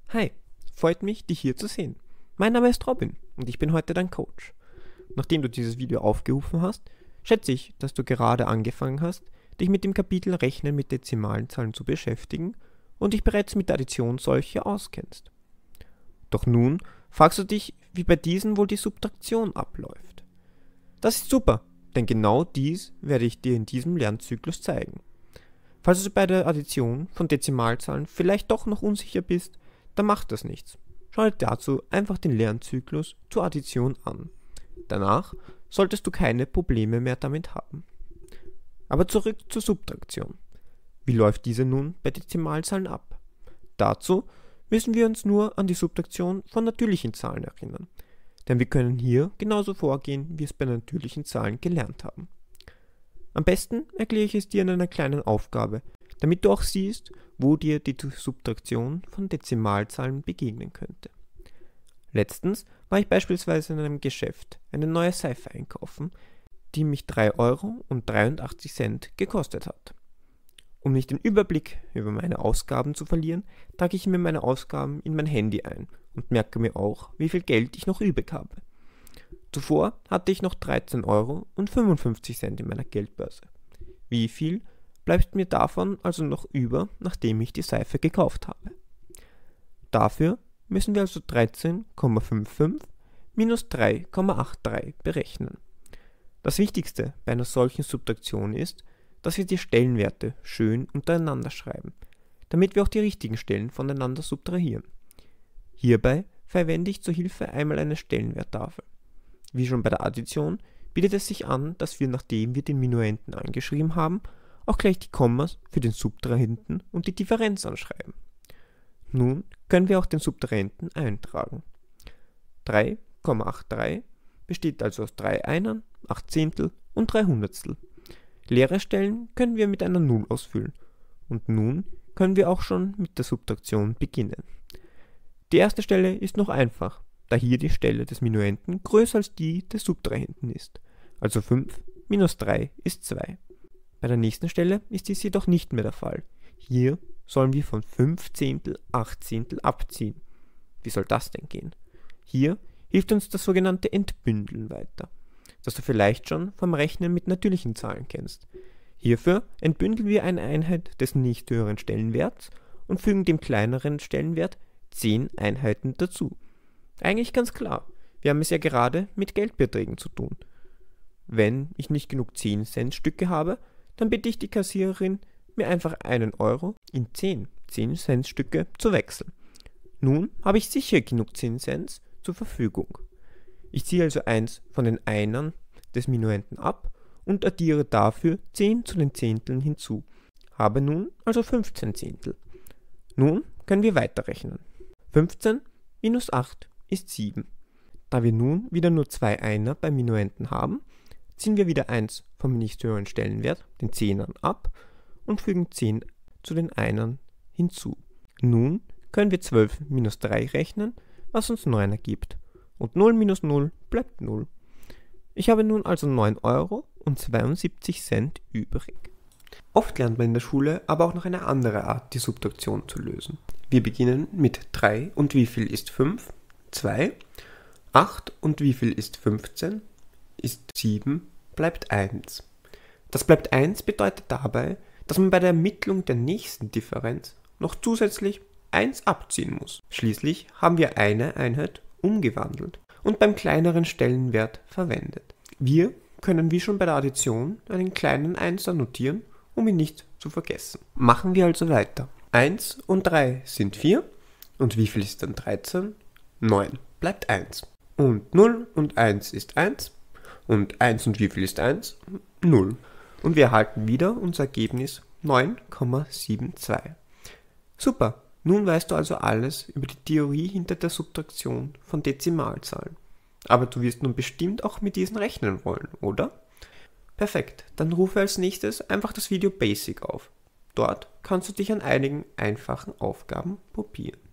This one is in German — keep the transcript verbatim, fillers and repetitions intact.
Hi, freut mich, dich hier zu sehen. Mein Name ist Robin und ich bin heute dein Coach. Nachdem du dieses Video aufgerufen hast, schätze ich, dass du gerade angefangen hast, dich mit dem Kapitel Rechnen mit dezimalen Zahlen zu beschäftigen und dich bereits mit der Addition solcher auskennst. Doch nun fragst du dich, wie bei diesen wohl die Subtraktion abläuft. Das ist super, denn genau dies werde ich dir in diesem Lernzyklus zeigen. Falls du bei der Addition von Dezimalzahlen vielleicht doch noch unsicher bist, dann macht das nichts. Schau dir dazu einfach den Lernzyklus zur Addition an. Danach solltest du keine Probleme mehr damit haben. Aber zurück zur Subtraktion. Wie läuft diese nun bei Dezimalzahlen ab? Dazu müssen wir uns nur an die Subtraktion von natürlichen Zahlen erinnern. Denn wir können hier genauso vorgehen, wie wir es bei natürlichen Zahlen gelernt haben. Am besten erkläre ich es dir in einer kleinen Aufgabe, damit du auch siehst, wo dir die Subtraktion von Dezimalzahlen begegnen könnte. Letztens war ich beispielsweise in einem Geschäft eine neue Seife einkaufen, die mich drei Euro und dreiundachtzig Cent gekostet hat. Um nicht den Überblick über meine Ausgaben zu verlieren, trage ich mir meine Ausgaben in mein Handy ein und merke mir auch, wie viel Geld ich noch übrig habe. Zuvor hatte ich noch dreizehn Euro und fünfundfünfzig Cent in meiner Geldbörse. Wie viel bleibt mir davon also noch über, nachdem ich die Seife gekauft habe? Dafür müssen wir also dreizehn Komma fünfundfünfzig minus drei Komma dreiundachtzig berechnen. Das Wichtigste bei einer solchen Subtraktion ist, dass wir die Stellenwerte schön untereinander schreiben, damit wir auch die richtigen Stellen voneinander subtrahieren. Hierbei verwende ich zur Hilfe einmal eine Stellenwerttafel. Wie schon bei der Addition bietet es sich an, dass wir, nachdem wir den Minuenden angeschrieben haben, auch gleich die Kommas für den Subtrahenden und die Differenz anschreiben. Nun können wir auch den Subtrahenden eintragen. drei Komma dreiundachtzig besteht also aus drei Einern, acht Zehntel und drei Hundertstel. Leere Stellen können wir mit einer Null ausfüllen. Und nun können wir auch schon mit der Subtraktion beginnen. Die erste Stelle ist noch einfach, da hier die Stelle des Minuenden größer als die des Subtrahenden ist. Also fünf minus drei ist zwei. Bei der nächsten Stelle ist dies jedoch nicht mehr der Fall. Hier sollen wir von fünf Zehntel acht Zehntel abziehen. Wie soll das denn gehen? Hier hilft uns das sogenannte Entbündeln weiter, das du vielleicht schon vom Rechnen mit natürlichen Zahlen kennst. Hierfür entbündeln wir eine Einheit des nicht höheren Stellenwerts und fügen dem kleineren Stellenwert zehn Einheiten dazu. Eigentlich ganz klar, wir haben es ja gerade mit Geldbeträgen zu tun. Wenn ich nicht genug zehn Cent Stücke habe, dann bitte ich die Kassiererin, mir einfach einen Euro in zehn zehn Cent Stücke zu wechseln. Nun habe ich sicher genug zehn Cent zur Verfügung. Ich ziehe also eins von den Einern des Minuenden ab und addiere dafür zehn zu den Zehnteln hinzu. Habe nun also fünfzehn Zehntel. Nun können wir weiterrechnen. fünfzehn minus acht ist sieben. Da wir nun wieder nur zwei Einer beim Minuenden haben, ziehen wir wieder eins vom nicht höheren Stellenwert, den Zehnern, ab und fügen zehn zu den Einern hinzu. Nun können wir zwölf minus drei rechnen, was uns neun ergibt. Und null minus null bleibt null. Ich habe nun also neun Euro und zweiundsiebzig Cent übrig. Oft lernt man in der Schule aber auch noch eine andere Art, die Subtraktion zu lösen. Wir beginnen mit drei und wie viel ist fünf? zwei. acht und wie viel ist fünfzehn? Ist sieben, bleibt eins. Das bleibt eins bedeutet dabei, dass man bei der Ermittlung der nächsten Differenz noch zusätzlich eins abziehen muss. Schließlich haben wir eine Einheit umgewandelt und beim kleineren Stellenwert verwendet. Wir können wie schon bei der Addition einen kleinen Einser notieren, um ihn nicht zu vergessen. Machen wir also weiter. eins und drei sind vier und wie viel ist dann dreizehn? neun, bleibt eins. Und null und eins ist eins und eins und wie viel ist eins? null. Und wir erhalten wieder unser Ergebnis neun Komma zweiundsiebzig. Super! Nun weißt du also alles über die Theorie hinter der Subtraktion von Dezimalzahlen. Aber du wirst nun bestimmt auch mit diesen rechnen wollen, oder? Perfekt, dann rufe als nächstes einfach das Video Basic auf. Dort kannst du dich an einigen einfachen Aufgaben probieren.